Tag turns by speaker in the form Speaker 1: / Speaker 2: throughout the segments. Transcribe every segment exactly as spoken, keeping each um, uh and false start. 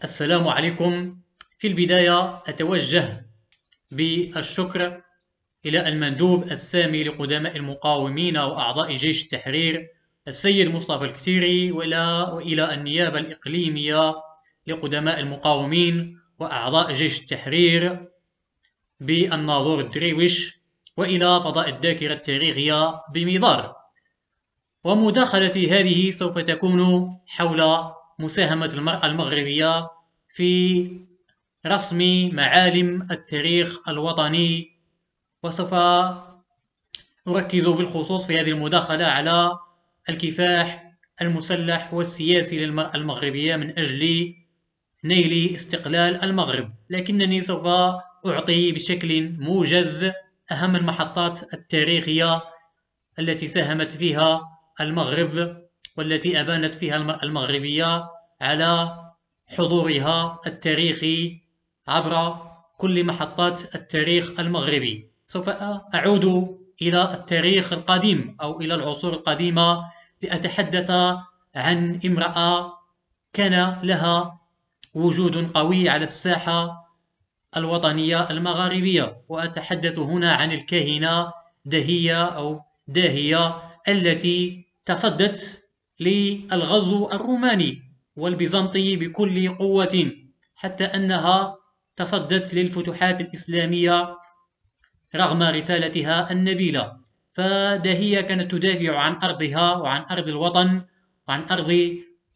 Speaker 1: السلام عليكم. في البداية أتوجه بالشكر إلى المندوب السامي لقدماء المقاومين وأعضاء جيش التحرير السيد مصطفى الكتيري، وإلى وإلى النيابة الإقليمية لقدماء المقاومين وأعضاء جيش التحرير بالناظور الدريوش، وإلى فضاء الذاكرة التاريخية بميدار. ومداخلتي هذه سوف تكون حول مساهمة المرأة المغربية في رسم معالم التاريخ الوطني، وسوف أركز بالخصوص في هذه المداخلة على الكفاح المسلح والسياسي للمرأة المغربية من أجل نيل استقلال المغرب، لكنني سوف أعطي بشكل موجز أهم المحطات التاريخية التي ساهمت فيها المغرب والتي أبانت فيها المرأة المغربية على حضورها التاريخي عبر كل محطات التاريخ المغربي. سوف أعود إلى التاريخ القديم أو إلى العصور القديمة لأتحدث عن امرأة كان لها وجود قوي على الساحة الوطنية المغاربية، وأتحدث هنا عن الكاهنة دهية أو داهية التي تصدت للغزو الروماني والبيزنطي بكل قوة، حتى أنها تصدت للفتوحات الإسلامية رغم رسالتها النبيلة. فداهية كانت تدافع عن أرضها وعن أرض الوطن وعن أرض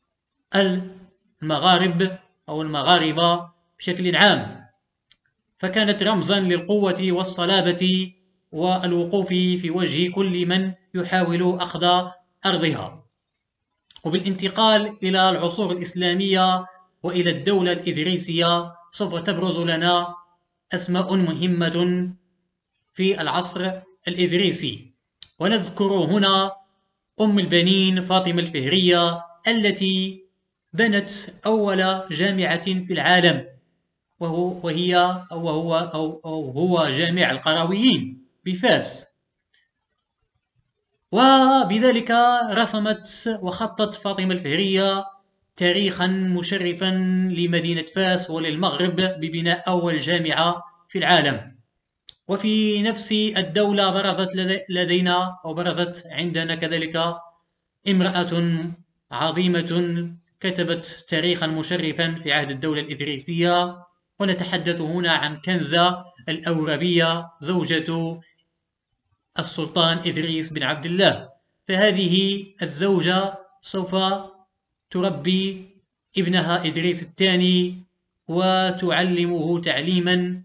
Speaker 1: المغاربة أو المغاربة بشكل عام، فكانت رمزا للقوة والصلابة والوقوف في وجه كل من يحاول أخذ أرضها. وبالانتقال إلى العصور الإسلامية وإلى الدولة الإدريسية سوف تبرز لنا أسماء مهمة في العصر الإدريسي، ونذكر هنا أم البنين فاطمة الفهرية التي بنت أول جامعة في العالم، وهو وهي أو هو أو, أو هو جامع القرويين بفاس. وبذلك رسمت وخطت فاطمة الفهرية تاريخا مشرفا لمدينة فاس وللمغرب ببناء أول جامعة في العالم. وفي نفس الدولة برزت لدينا أو برزت عندنا كذلك امرأة عظيمة كتبت تاريخا مشرفا في عهد الدولة الإدريسية، ونتحدث هنا عن كنزة الأوربية زوجة السلطان إدريس بن عبد الله. فهذه الزوجة سوف تربي ابنها إدريس الثاني وتعلمه تعليما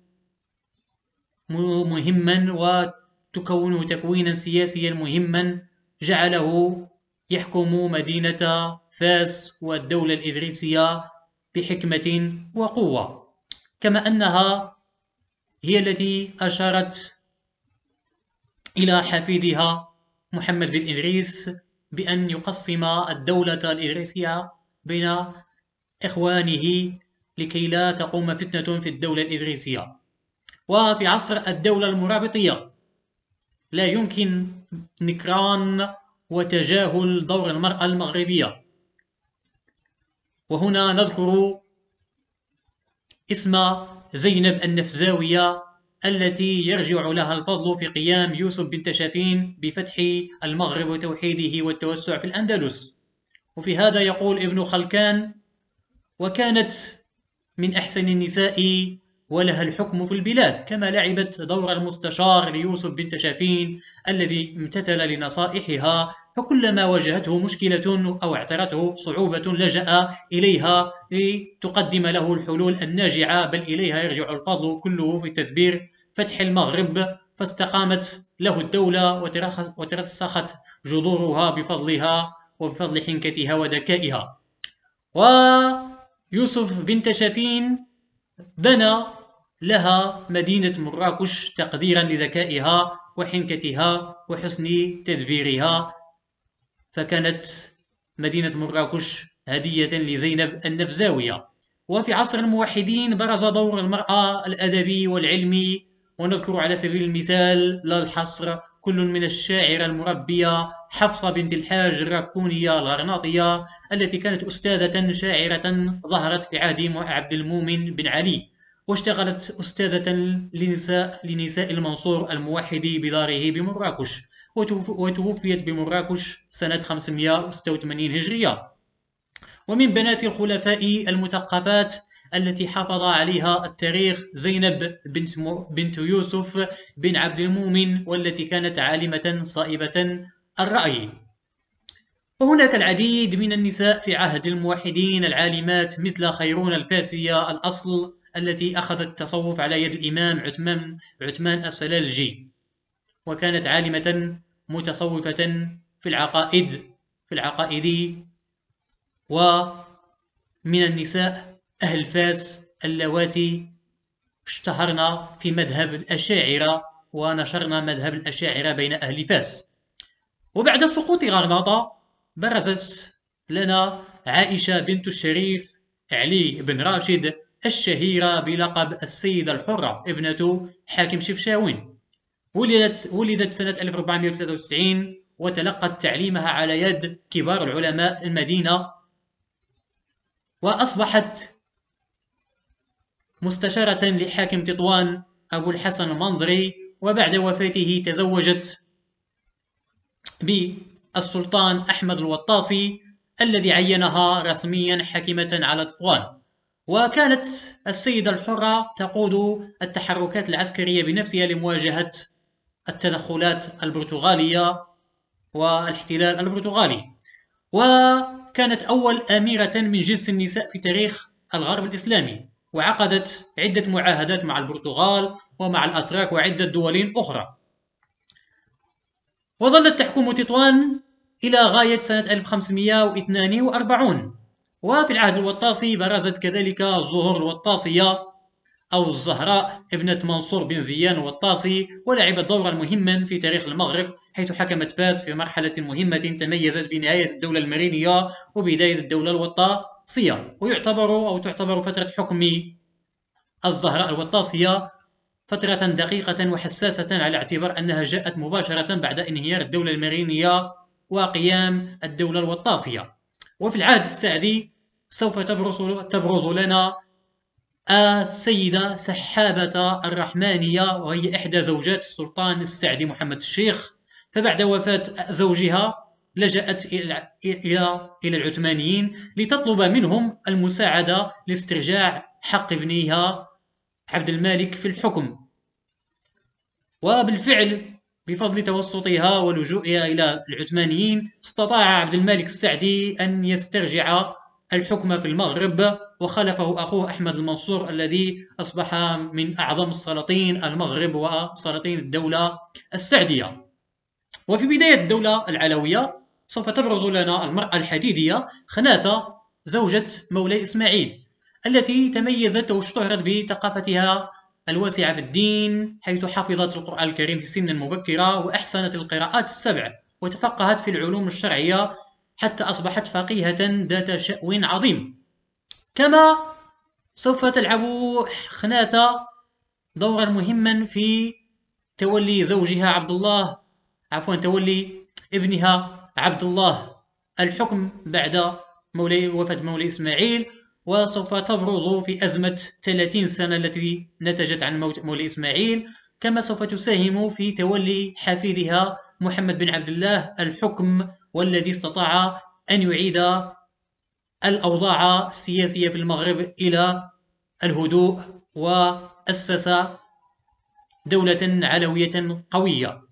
Speaker 1: مهما وتكونه تكوينا سياسيا مهما جعله يحكم مدينة فاس والدولة الإدريسية بحكمة وقوة، كما أنها هي التي أشارت إلى حفيدها محمد بن إدريس بأن يقسم الدولة الإدريسية بين إخوانه لكي لا تقوم فتنة في الدولة الإدريسية. وفي عصر الدولة المرابطية لا يمكن نكران وتجاهل دور المرأة المغربية، وهنا نذكر اسم زينب النفزاوية التي يرجع لها الفضل في قيام يوسف بن تشافين بفتح المغرب وتوحيده والتوسع في الأندلس. وفي هذا يقول ابن خلكان: وكانت من أحسن النساء ولها الحكم في البلاد، كما لعبت دور المستشار ليوسف بن تشافين الذي امتثل لنصائحها، فكلما واجهته مشكلة أو اعترته صعوبة لجأ إليها لتقدم له الحلول الناجعة، بل إليها يرجع الفضل كله في تدبير فتح المغرب، فاستقامت له الدولة وترسخت جذورها بفضلها وبفضل حنكتها وذكائها. ويوسف بن تشافين بنى لها مدينة مراكش تقديرا لذكائها وحنكتها وحسن تدبيرها، فكانت مدينة مراكش هدية لزينب النبزاوية. وفي عصر الموحدين برز دور المرأة الأدبي والعلمي، ونذكر على سبيل المثال لا الحصر كل من الشاعرة المربية حفصة بنت الحاج الراكونية الغرناطية التي كانت أستاذة شاعرة ظهرت في عهد عبد المؤمن بن علي، واشتغلت أستاذة لنساء, لنساء المنصور الموحد بداره بمراكش، وتوفيت بمراكش سنة خمسمائة وستة وثمانين هجرية. ومن بنات الخلفاء المثقفات التي حافظ عليها التاريخ زينب بنت, بنت يوسف بن عبد المؤمن، والتي كانت عالمة صائبة الرأي. وهناك العديد من النساء في عهد الموحدين العالمات مثل خيرون الفاسية الأصل التي أخذت التصوف على يد الإمام عثمان, عثمان السلالجي، وكانت عالمة متصوفة في العقائد في العقائد ومن النساء أهل فاس اللواتي اشتهرن في مذهب الأشاعرة ونشرن مذهب الأشاعرة بين أهل فاس. وبعد سقوط غرناطة برزت لنا عائشة بنت الشريف علي بن راشد الشهيرة بلقب السيدة الحرة ابنة حاكم شفشاون. ولدت ولدت سنة ألف وأربعمائة وثلاثة وتسعين وتلقت تعليمها على يد كبار العلماء المدينة، وأصبحت مستشارة لحاكم تطوان أبو الحسن المنظري. وبعد وفاته تزوجت بالسلطان أحمد الوطاسي الذي عينها رسميا حاكمة على تطوان. وكانت السيدة الحرة تقود التحركات العسكرية بنفسها لمواجهة التدخلات البرتغالية والاحتلال البرتغالي، وكانت أول أميرة من جنس النساء في تاريخ الغرب الإسلامي، وعقدت عدة معاهدات مع البرتغال ومع الأتراك وعدة دول أخرى. وظلت تحكم تطوان إلى غاية سنة ألف وخمسمائة واثنين وأربعين. وفي العهد الوطاسي برزت كذلك الزهور الوطاسية أو الزهراء ابنة منصور بن زيان الوطاسي، ولعبت دورا مهما في تاريخ المغرب، حيث حكمت فاس في مرحلة مهمة تميزت بنهاية الدولة المرينية وبداية الدولة الوطاسية. ويعتبر أو تعتبر فترة حكم الزهراء الوطاسية فترة دقيقة وحساسة، على اعتبار أنها جاءت مباشرة بعد انهيار الدولة المرينية وقيام الدولة الوطاسية. وفي العهد السعدي سوف تبرز, تبرز لنا السيدة سحابة الرحمانية، وهي إحدى زوجات السلطان السعدي محمد الشيخ. فبعد وفاة زوجها لجأت إلى إلى العثمانيين لتطلب منهم المساعدة لاسترجاع حق ابنها عبد الملك في الحكم. وبالفعل بفضل توسطها ولجوئها إلى العثمانيين استطاع عبد الملك السعدي أن يسترجع الحكم في المغرب، وخلفه أخوه أحمد المنصور الذي أصبح من أعظم السلاطين المغرب وسلاطين الدولة السعدية. وفي بداية الدولة العلوية سوف تبرز لنا المرأة الحديدية خناثة زوجة مولاي إسماعيل، التي تميزت واشتهرت بثقافتها الواسعة في الدين، حيث حفظت القرآن الكريم في سن مبكرة وأحسنت القراءات السبع، وتفقهت في العلوم الشرعية حتى أصبحت فقيهة ذات شأن عظيم. كما سوف تلعب خناثة دورا مهما في تولي زوجها عبد الله عفوا تولي ابنها عبد الله الحكم بعد مولاي وفاة مولاي إسماعيل، وسوف تبرز في أزمة ثلاثين سنة التي نتجت عن موت مولاي إسماعيل. كما سوف تساهم في تولي حفيدها محمد بن عبد الله الحكم، والذي استطاع أن يعيد الأوضاع السياسية في المغرب إلى الهدوء وأسس دولة علوية قوية.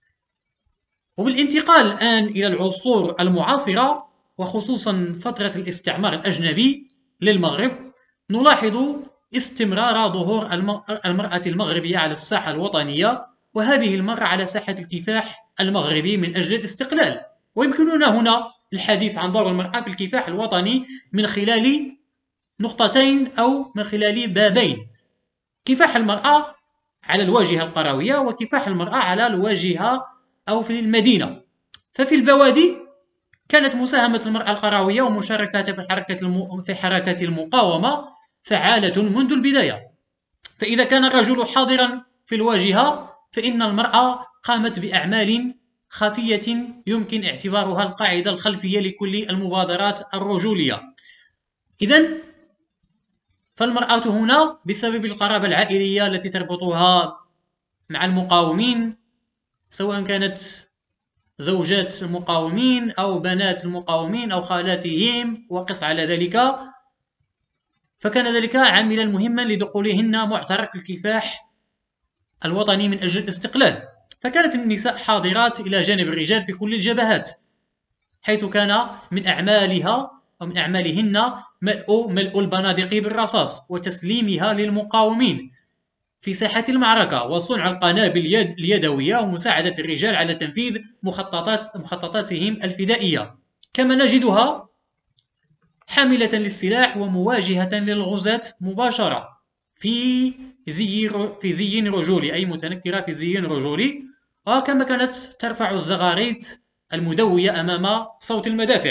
Speaker 1: وبالانتقال الآن إلى العصور المعاصرة وخصوصا فترة الاستعمار الأجنبي للمغرب، نلاحظ استمرار ظهور المرأة المغربية على الساحة الوطنية، وهذه المرة على ساحة الكفاح المغربي من أجل الاستقلال. ويمكننا هنا الحديث عن دور المرأة في الكفاح الوطني من خلال نقطتين أو من خلال بابين: كفاح المرأة على الواجهة القروية، وكفاح المرأة على الواجهة أو في المدينة. ففي البوادي كانت مساهمة المرأة القروية ومشاركتها في حركة الم... في حركة المقاومة فعالة منذ البداية. فإذا كان الرجل حاضرا في الواجهة فإن المرأة قامت بأعمال خفية يمكن اعتبارها القاعدة الخلفية لكل المبادرات الرجولية. إذن فالمرأة هنا بسبب القرابة العائلية التي تربطها مع المقاومين، سواء كانت زوجات المقاومين أو بنات المقاومين أو خالاتهم وقس على ذلك، فكان ذلك عاملا مهما لدخولهن معترك الكفاح الوطني من أجل الاستقلال. فكانت النساء حاضرات إلى جانب الرجال في كل الجبهات، حيث كان من أعمالها ومن أعمالهن ملء ملء البنادق بالرصاص وتسليمها للمقاومين في ساحة المعركة، وصنع القنابل اليدوية ومساعدة الرجال على تنفيذ مخططات مخططاتهم الفدائية. كما نجدها حاملة للسلاح ومواجهة للغزاة مباشرة في زي في زي رجولي، أي متنكرة في زي رجولي، وكما كانت ترفع الزغاريت المدوية أمام صوت المدافع.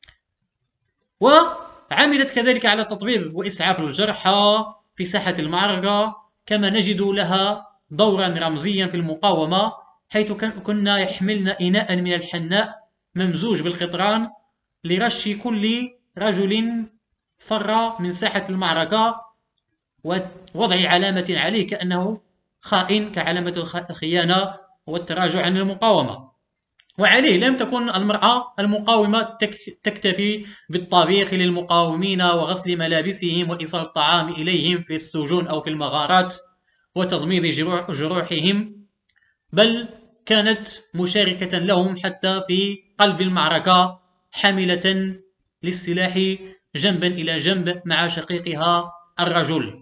Speaker 1: وعملت كذلك على تطبيب وإسعاف الجرحى في ساحة المعركة، كما نجد لها دورا رمزيا في المقاومة، حيث كنا يحملن إناء من الحناء ممزوج بالقطران لرش كل رجل فر من ساحة المعركة ووضع علامة عليه كأنه خائن، كعلامة الخيانة والتراجع عن المقاومة. وعليه لم تكن المرأة المقاومة تكتفي بالطبيخ للمقاومين وغسل ملابسهم وإيصال الطعام إليهم في السجون أو في المغارات وتضميد جروحهم، بل كانت مشاركة لهم حتى في قلب المعركة، حاملة للسلاح جنبا إلى جنب مع شقيقها الرجل.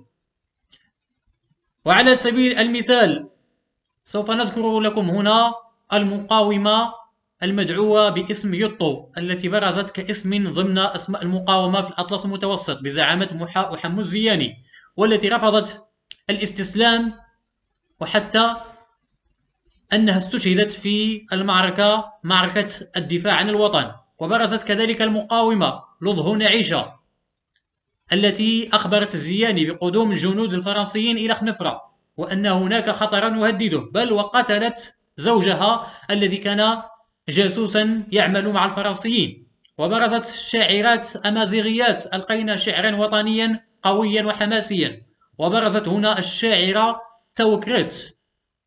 Speaker 1: وعلى سبيل المثال سوف نذكر لكم هنا المقاومة المدعوة باسم يوطو، التي برزت كاسم ضمن أسماء المقاومة في الأطلس المتوسط بزعامة محا وحمو الزياني، والتي رفضت الاستسلام، وحتى أنها استشهدت في المعركة معركة الدفاع عن الوطن. وبرزت كذلك المقاومة لضهو نعيشة، التي أخبرت الزياني بقدوم الجنود الفرنسيين إلى خنفرة وأن هناك خطرا يهدده، بل وقتلت زوجها الذي كان جاسوسا يعمل مع الفرنسيين. وبرزت شاعرات أمازيغيات ألقين شعرا وطنيا قويا وحماسيا. وبرزت هنا الشاعرة توكريت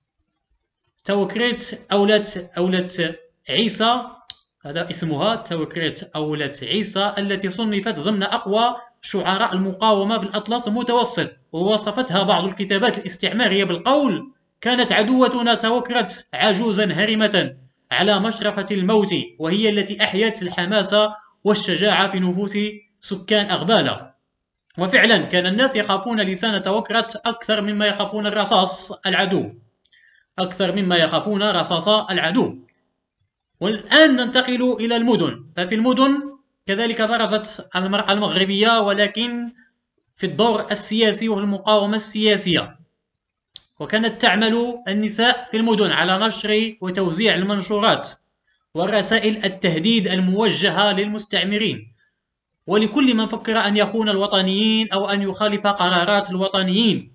Speaker 1: توكريت أولة أولة عيسى، هذا اسمها توكريت أولة عيسى، التي صنفت ضمن أقوى شعراء المقاومة في الأطلس المتوسط، ووصفتها بعض الكتابات الاستعمارية بالقول: كانت عدوتنا توكرت عجوزا هرمة على مشرفة الموت، وهي التي أحيت الحماسة والشجاعة في نفوس سكان أغبالة. وفعلا كان الناس يخافون لسان توكرت أكثر مما يخافون الرصاص العدو أكثر مما يخافون رصاص العدو. والآن ننتقل إلى المدن. ففي المدن كذلك برزت المرأة المغربية، ولكن في الدور السياسي والمقاومة السياسية. وكانت تعمل النساء في المدن على نشر وتوزيع المنشورات ورسائل التهديد الموجهة للمستعمرين ولكل من فكر أن يخون الوطنيين أو أن يخالف قرارات الوطنيين،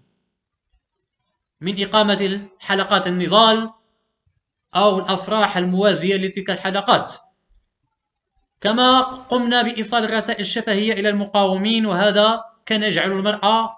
Speaker 1: من إقامة حلقات النضال أو الأفراح الموازية لتلك الحلقات. كما قمنا بإيصال الرسائل الشفهية إلى المقاومين، وهذا كان يجعل المرأة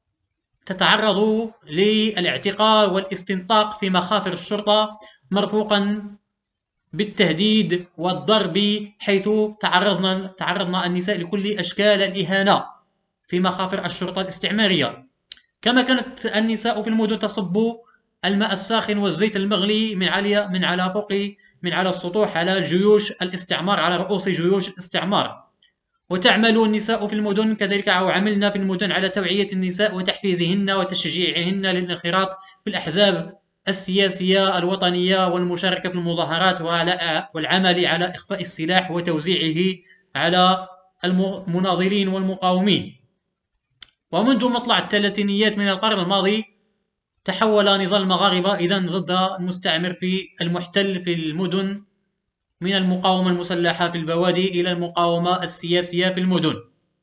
Speaker 1: تتعرض للاعتقال والاستنطاق في مخافر الشرطة، مرفوقا بالتهديد والضرب، حيث تعرضنا تعرضنا النساء لكل أشكال الإهانة في مخافر الشرطة الاستعمارية. كما كانت النساء في المدن تصب الماء الساخن والزيت المغلي من على من على فوق من على السطوح على جيوش الاستعمار، على رؤوس جيوش الاستعمار. وتعمل النساء في المدن كذلك، أو عملنا في المدن على توعية النساء وتحفيزهن وتشجيعهن للانخراط في الأحزاب السياسية الوطنية والمشاركة في المظاهرات والعمل على إخفاء السلاح وتوزيعه على المناضلين والمقاومين. ومنذ مطلع الثلاثينيات من القرن الماضي تحول نضال المغاربة إذن ضد المستعمر في المحتل في المدن من المقاومة المسلحة في البوادي إلى المقاومة السياسية في المدن.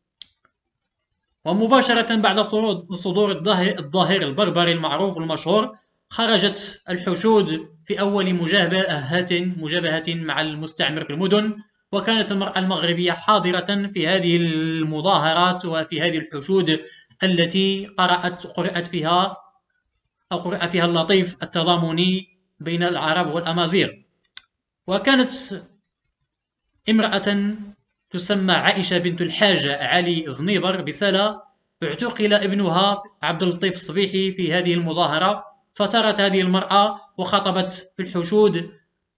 Speaker 1: ومباشرة بعد صدور الظاهر البربري المعروف والمشهور، خرجت الحشود في أول مجابهة مجابهة مع المستعمر في المدن، وكانت المرأة المغربية حاضرة في هذه المظاهرات وفي هذه الحشود التي قرأت قرأت فيها أو قرأ فيها اللطيف التضامني بين العرب والأمازيغ. وكانت امرأة تسمى عائشة بنت الحاج علي زنيبر بسلا اعتقل ابنها عبد اللطيف الصبيحي في هذه المظاهرة، فترت هذه المرأة وخطبت في الحشود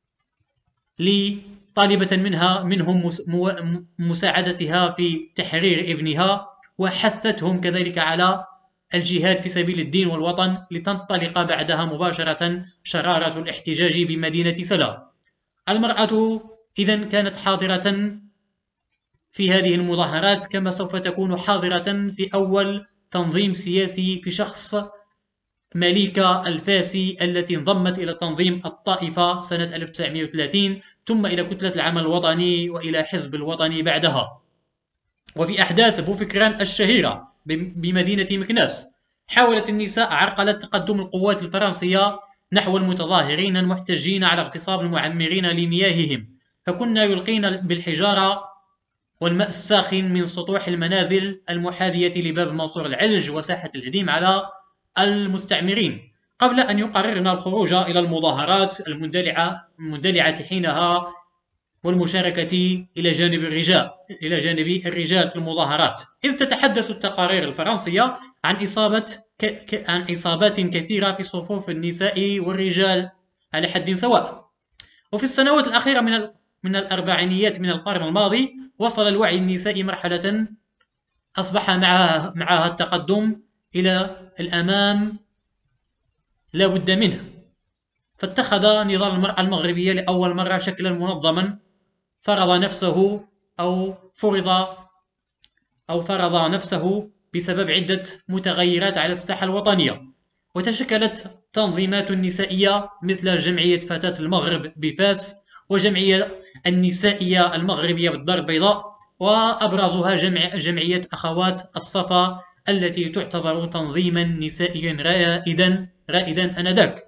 Speaker 1: لطالبة منها منهم مساعدتها في تحرير ابنها، وحثتهم كذلك على الجهاد في سبيل الدين والوطن، لتنطلق بعدها مباشرة شرارة الاحتجاج بمدينة سلا. المرأة إذن كانت حاضرة في هذه المظاهرات، كما سوف تكون حاضرة في أول تنظيم سياسي في شخص مليكة الفاسي التي انضمت إلى تنظيم الطائفة سنة ألف وتسعمئة وثلاثين، ثم إلى كتلة العمل الوطني وإلى حزب الوطني بعدها. وفي أحداث بوفكران الشهيرة بمدينة مكناس حاولت النساء عرقلة تقدم القوات الفرنسية نحو المتظاهرين المحتجين على اغتصاب المعمرين لمياههم، فكن يلقين بالحجارة والماء الساخن من سطوح المنازل المحاذية لباب منصور العلج وساحة الهديم على المستعمرين، قبل أن يقررن الخروج إلى المظاهرات المندلعة المندلعة حينها والمشاركة إلى جانب الرجال إلى جانب الرجال في المظاهرات، إذ تتحدث التقارير الفرنسية عن إصابة ك... ك... عن إصابات كثيرة في صفوف النساء والرجال على حد سواء. وفي السنوات الأخيرة من ال... من الأربعينيات من القرن الماضي وصل الوعي النسائي مرحلة أصبح معها معها التقدم إلى الأمام لا بد منه، فاتخذ نضال المرأة المغربية لأول مرة شكلا منظما فرض نفسه أو فرض أو فرض نفسه بسبب عدة متغيرات على الساحة الوطنية، وتشكلت تنظيمات نسائية مثل جمعية فتاة المغرب بفاس وجمعية النسائية المغربية بالدار البيضاء، وأبرزها جمع جمعية أخوات الصفا التي تعتبر تنظيما نسائيا رائدا رائدا آنذاك.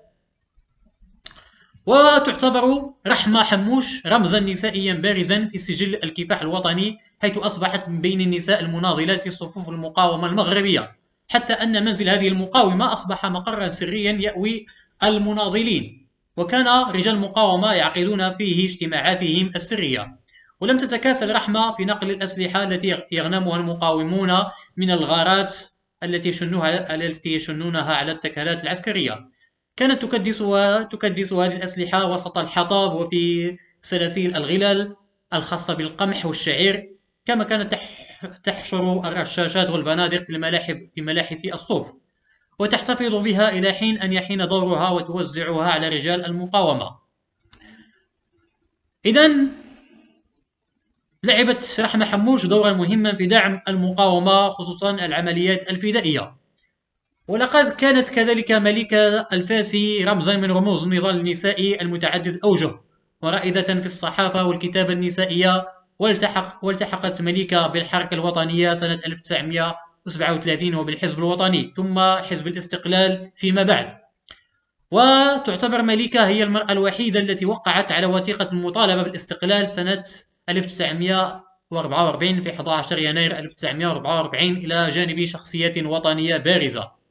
Speaker 1: وتعتبر رحمة حموش رمزا نسائيا بارزا في سجل الكفاح الوطني، حيث أصبحت من بين النساء المناضلات في صفوف المقاومة المغربية، حتى أن منزل هذه المقاومة أصبح مقرا سريا يأوي المناضلين، وكان رجال المقاومة يعقدون فيه اجتماعاتهم السرية. ولم تتكاسل رحمة في نقل الأسلحة التي يغنمها المقاومون من الغارات التي يشنوها التي يشنونها على التكالات العسكرية. كانت تكدس وتكدس هذه الأسلحة وسط الحطب وفي سلاسل الغلال الخاصة بالقمح والشعير، كما كانت تحشر الرشاشات والبنادق في الملاحف في ملاحف الصوف، وتحتفظ بها إلى حين أن يحين دورها وتوزعها على رجال المقاومة. إذن لعبت رحمة حموش دورا مهما في دعم المقاومة، خصوصا العمليات الفدائية. ولقد كانت كذلك ملكة الفاسي رمزا من رموز النضال النسائي المتعدد الأوجه، ورائدة في الصحافة والكتابة النسائية، والتحق والتحقت ملكة بالحركة الوطنية سنة ألف وتسعمئة وسبعة وثلاثين وبالحزب الوطني ثم حزب الاستقلال فيما بعد. وتعتبر ملكة هي المرأة الوحيدة التي وقعت على وثيقة المطالبة بالاستقلال سنة ألف وتسعمئة وأربعة وأربعين في أحد عشر يناير ألف وتسعمئة وأربعة وأربعين إلى جانب شخصيات وطنية بارزة.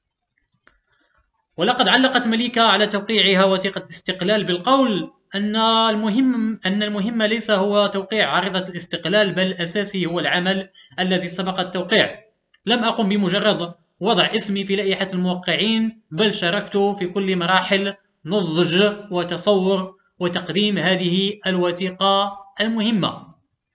Speaker 1: ولقد علقت ملكة على توقيعها وثيقة الاستقلال بالقول أن المهم أن المهم ليس هو توقيع عارضة الاستقلال، بل الأساسي هو العمل الذي سبق التوقيع. لم أقم بمجرد وضع اسمي في لائحة الموقعين، بل شاركت في كل مراحل نضج وتصور وتقديم هذه الوثيقة المهمة.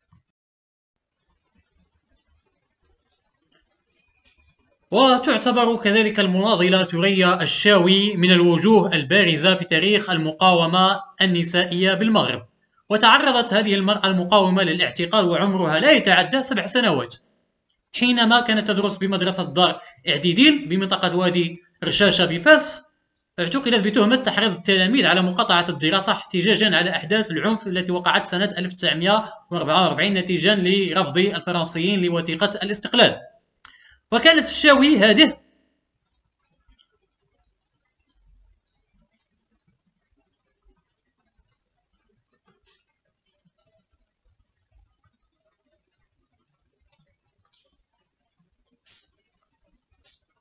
Speaker 1: وتعتبر كذلك المناضلة ثريا الشاوي من الوجوه البارزة في تاريخ المقاومة النسائية بالمغرب، وتعرضت هذه المرأة المقاومة للاعتقال وعمرها لا يتعدى سبع سنوات، حينما كانت تدرس بمدرسة دار إعديديل بمنطقة وادي رشاشة بفاس. اعتقلت بتهمة تحريض التلاميذ على مقاطعة الدراسة احتجاجا على أحداث العنف التي وقعت سنة ألف وتسعمئة وأربعة وأربعين نتيجا لرفض الفرنسيين لوثيقة الاستقلال. وكانت الشاوي هذه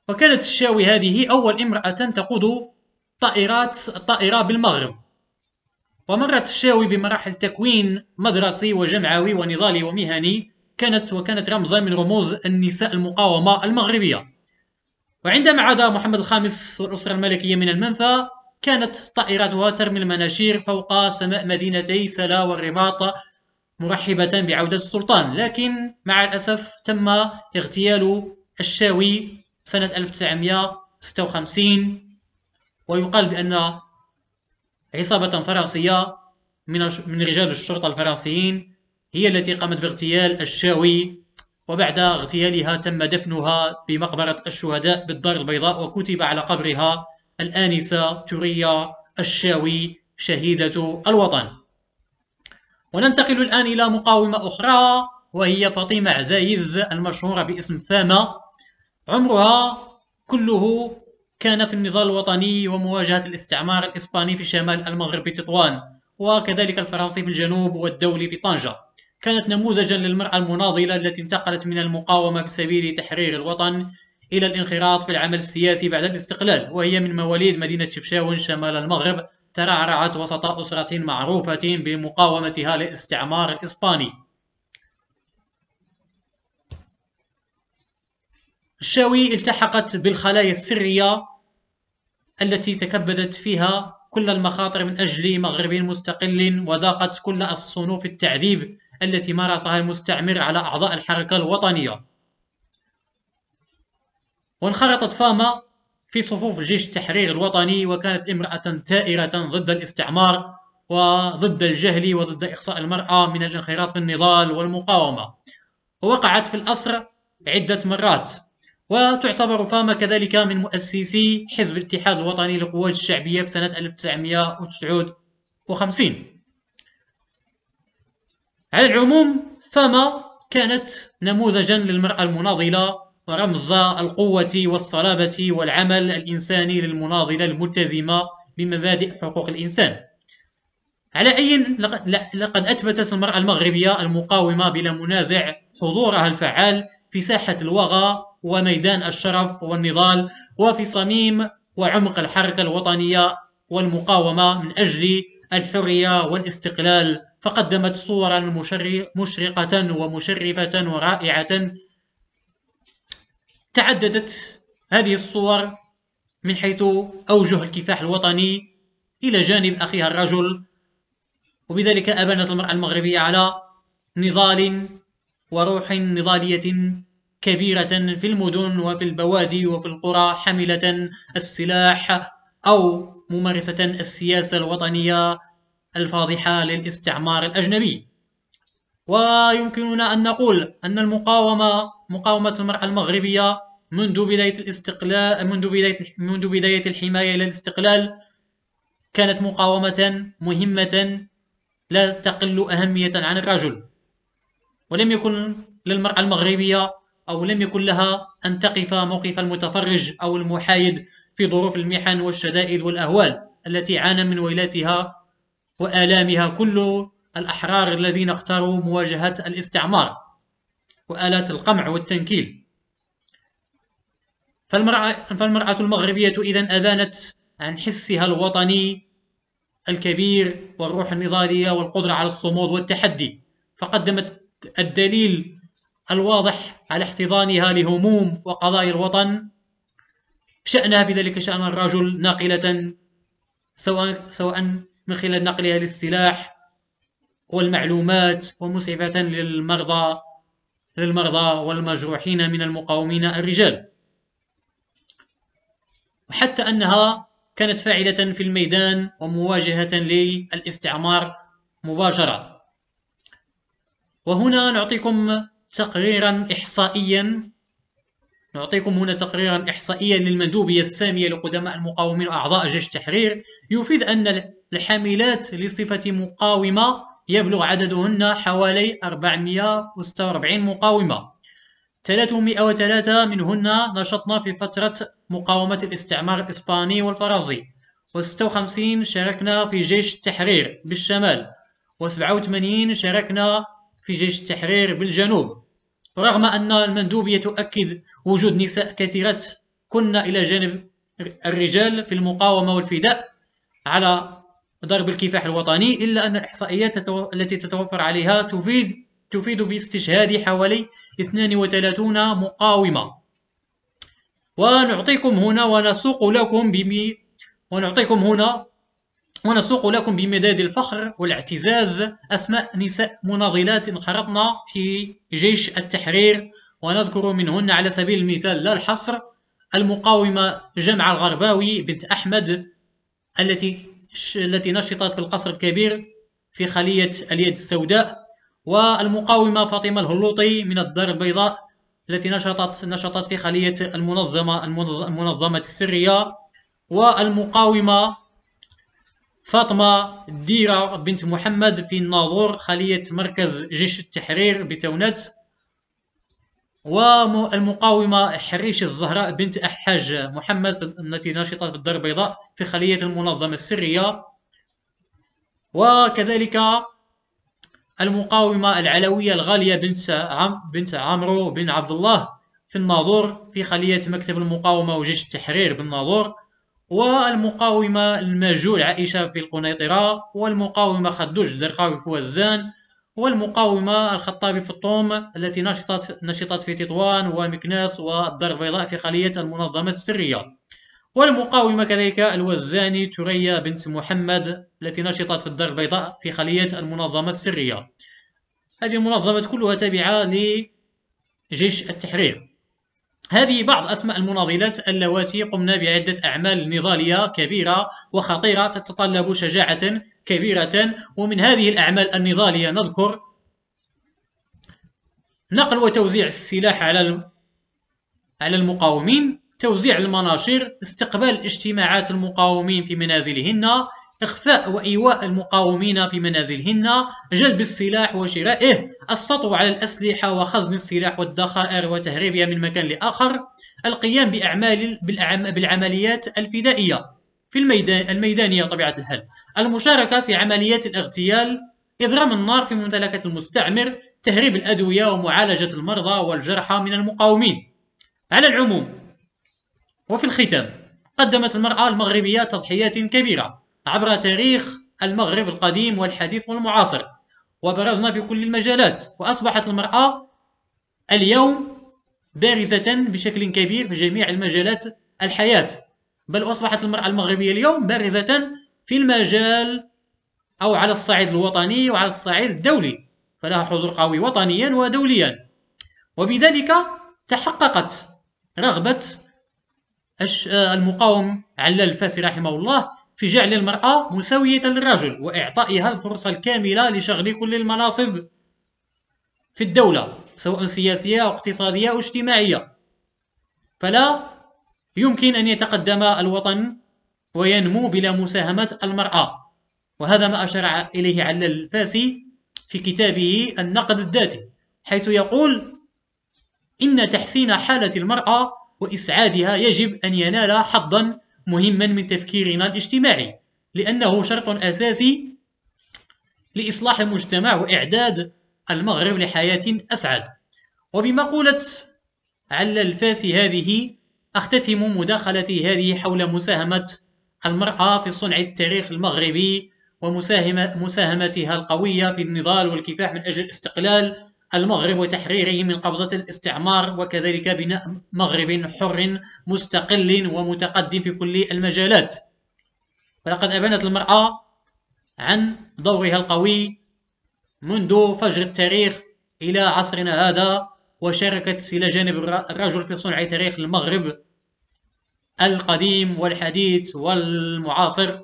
Speaker 1: وكانت الشاوي هذه أول امرأة تقود طائرات الطائرة بالمغرب. ومرت الشاوي بمراحل تكوين مدرسي وجمعوي ونضالي ومهني، كانت وكانت رمزا من رموز النساء المقاومة المغربية. وعندما عاد محمد الخامس والأسرة الملكية من المنفى، كانت طائراتها ترمي المناشير فوق سماء مدينتي سلا والرباط مرحبة بعودة السلطان. لكن مع الأسف تم اغتيال الشاوي سنة ألف وتسعمائة وستة وخمسين، ويقال بأن عصابة فرنسية من رجال الشرطة الفرنسيين هي التي قامت باغتيال الشاوي، وبعد اغتيالها تم دفنها بمقبرة الشهداء بالدار البيضاء، وكتب على قبرها الآنسة ثريا الشاوي شهيدة الوطن. وننتقل الآن إلى مقاومة أخرى، وهي فاطمة عزايز المشهورة باسم فاما. عمرها كله كان في النضال الوطني ومواجهة الاستعمار الإسباني في شمال المغرب بتطوان، وكذلك الفرنسي في الجنوب والدولي في طنجة. كانت نموذجا للمرأة المناضلة التي انتقلت من المقاومة بسبيل تحرير الوطن إلى الانخراط في العمل السياسي بعد الاستقلال، وهي من مواليد مدينة شفشاون شمال المغرب، ترعرعت وسط أسرة معروفة بمقاومتها للاستعمار الإسباني. الشاوي التحقت بالخلايا السرية التي تكبدت فيها كل المخاطر من أجل مغرب مستقل، وذاقت كل الصنوف التعذيب التي مارسها المستعمر على أعضاء الحركة الوطنية. وانخرطت فاما في صفوف جيش التحرير الوطني، وكانت امرأة ثائرة ضد الاستعمار وضد الجهل وضد إقصاء المرأة من الانخراط في النضال والمقاومة. ووقعت في الأسر عدة مرات. وتعتبر فاما كذلك من مؤسسي حزب الاتحاد الوطني للقوات الشعبية في سنة ألف وتسعمائة وتسعة وخمسين. على العموم، فاما كانت نموذجا للمرأة المناضلة ورمز القوة والصلابة والعمل الإنساني للمناضلة الملتزمة بمبادئ حقوق الإنسان. على أي لقد أثبتت المرأة المغربية المقاومة بلا منازع حضورها الفعال في ساحة الوغى وميدان الشرف والنضال، وفي صميم وعمق الحركة الوطنية والمقاومة من أجل الحرية والاستقلال. فقدمت صورا مشرقة ومشرفة ورائعة. تعددت هذه الصور من حيث أوجه الكفاح الوطني إلى جانب أخيها الرجل، وبذلك أبانت المرأة المغربية على نضال وروح نضالية كبيرة في المدن وفي البوادي وفي القرى، حاملة السلاح أو ممارسة السياسة الوطنية الفاضحة للاستعمار الأجنبي. ويمكننا أن نقول أن المقاومة مقاومة المرأة المغربية منذ بداية الاستقلال منذ بداية منذ بداية الحماية إلى الاستقلال كانت مقاومة مهمة لا تقل أهمية عن الرجل. ولم يكن للمرأة المغربية أو لم يكن لها أن تقف موقف المتفرج أو المحايد في ظروف المحن والشدائد والأهوال التي عانى من ويلاتها وآلامها كل الأحرار الذين اختاروا مواجهة الاستعمار وآلات القمع والتنكيل. فالمرأة, فالمرأة المغربية إذن أبانت عن حسها الوطني الكبير والروح النضالية والقدرة على الصمود والتحدي، فقدمت الدليل الواضح على احتضانها لهموم وقضايا الوطن، شأنها بذلك شأن الرجل، ناقلة سواء سواء من خلال نقلها للسلاح والمعلومات، ومسعفة للمرضى للمرضى والمجروحين من المقاومين الرجال، وحتى أنها كانت فاعلة في الميدان ومواجهة للاستعمار مباشرة. وهنا نعطيكم تقريرا إحصائيا نعطيكم هنا تقريرا إحصائيا للمندوبية السامية لقدماء المقاومين وأعضاء جيش التحرير، يفيد أن الحاملات لصفة مقاومة يبلغ عددهن حوالي أربعمائة وستة وأربعين مقاومة. ثلاثمائة وثلاثة منهن نشطن في فترة مقاومة الاستعمار الإسباني والفرنسي، وستة وخمسين شاركنا في جيش التحرير بالشمال، وسبعة وثمانين شاركنا في جيش التحرير بالجنوب. رغم أن المندوبية تؤكد وجود نساء كثيرات كنا إلى جانب الرجال في المقاومة والفداء على ضرب الكفاح الوطني، إلا أن الإحصائيات التي تتوفر عليها تفيد تفيد باستشهاد حوالي اثنين وثلاثين مقاومة. ونعطيكم هنا ونسوق لكم بمي ونعطيكم هنا ونسوق لكم بمداد الفخر والاعتزاز أسماء نساء مناضلات انخرطن في جيش التحرير، ونذكر منهن على سبيل المثال لا الحصر المقاومة جمعة الغرباوي بنت أحمد التي التي نشطت في القصر الكبير في خلية اليد السوداء، والمقاومة فاطمة الهلوطي من الدار البيضاء التي نشطت نشطت في خلية المنظمة المنظمة السرية، والمقاومة فاطمة الديرة بنت محمد في الناظور خلية مركز جيش التحرير بتونت، والمقاومة حريش الزهراء بنت أحاج محمد التي نشطت في الدار البيضاء في خلية المنظمة السرية، وكذلك المقاومة العلوية الغالية بنت عم بنت عمرو بن عبد الله في الناظور في خلية مكتب المقاومة وجيش التحرير بالناظور، والمقاومة الماجول عائشة في القنيطرة، والمقاومة خدوج الدرقاوي في وزان، والمقاومة الخطابي في الطوم التي نشطت نشطت في تطوان ومكناس والدار البيضاء في خلية المنظمة السرية، والمقاومة كذلك الوزاني ثريا بنت محمد التي نشطت في الدار البيضاء في خلية المنظمة السرية. هذه المنظمات كلها تابعة لجيش التحرير. هذه بعض أسماء المناضلات اللواتي قمنا بعدة أعمال نضالية كبيرة وخطيرة تتطلب شجاعة كبيرة، ومن هذه الأعمال النضالية نذكر نقل وتوزيع السلاح على على المقاومين، توزيع المناشير، استقبال اجتماعات المقاومين في منازلهن، إخفاء وإيواء المقاومين في منازلهن، جلب السلاح وشرائه، السطو على الأسلحة وخزن السلاح والذخائر وتهريبها من مكان لآخر، القيام بأعمال بالعمليات الفدائية في الميدان الميدانية طبيعة الحال، المشاركة في عمليات الاغتيال، إضرام النار في ممتلكات المستعمر، تهريب الأدوية ومعالجة المرضى والجرحى من المقاومين. على العموم وفي الختام، قدمت المرأة المغربية تضحيات كبيرة عبر تاريخ المغرب القديم والحديث والمعاصر، وبرزنا في كل المجالات، وأصبحت المرأة اليوم بارزة بشكل كبير في جميع المجالات الحياة، بل أصبحت المرأة المغربية اليوم بارزة في المجال أو على الصعيد الوطني وعلى الصعيد الدولي، فلها حضور قوي وطنيا ودوليا، وبذلك تحققت رغبة المقاوم علال الفاسي رحمه الله في جعل المرأة مساوية للرجل وإعطائها الفرصة الكاملة لشغل كل المناصب في الدولة سواء سياسية أو اقتصادية أو اجتماعية، فلا يمكن أن يتقدم الوطن وينمو بلا مساهمة المرأة، وهذا ما أشار إليه علال الفاسي في كتابه النقد الذاتي، حيث يقول إن تحسين حالة المرأة وإسعادها يجب أن ينال حظا مهما من تفكيرنا الاجتماعي، لأنه شرط أساسي لإصلاح المجتمع وإعداد المغرب لحياة أسعد. وبمقولة علال الفاسي هذه أختتم مداخلتي هذه حول مساهمة المرأة في صنع التاريخ المغربي ومساهمتها القوية في النضال والكفاح من أجل استقلال المغرب وتحريره من قبضة الاستعمار، وكذلك بناء مغرب حر مستقل ومتقدم في كل المجالات. فلقد أبانت المرأة عن دورها القوي منذ فجر التاريخ إلى عصرنا هذا، وشاركت إلى جانب الرجل في صنع تاريخ المغرب القديم والحديث والمعاصر.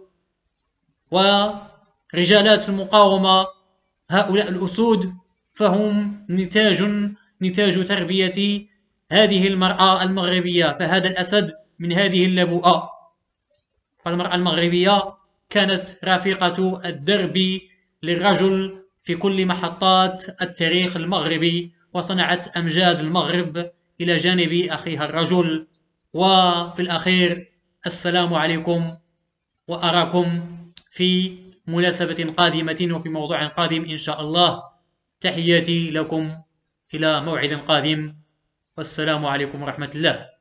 Speaker 1: ورجالات المقاومة هؤلاء الأسود فهم نتاج نتاج تربية هذه المرأة المغربية، فهذا الأسد من هذه اللبوءة. فالمرأة المغربية كانت رافقة الدرب للرجل في كل محطات التاريخ المغربي، وصنعت أمجاد المغرب إلى جانب أخيها الرجل. وفي الأخير السلام عليكم، وأراكم في مناسبة قادمة وفي موضوع قادم إن شاء الله. تحياتي لكم إلى موعد قادم، والسلام عليكم ورحمة الله.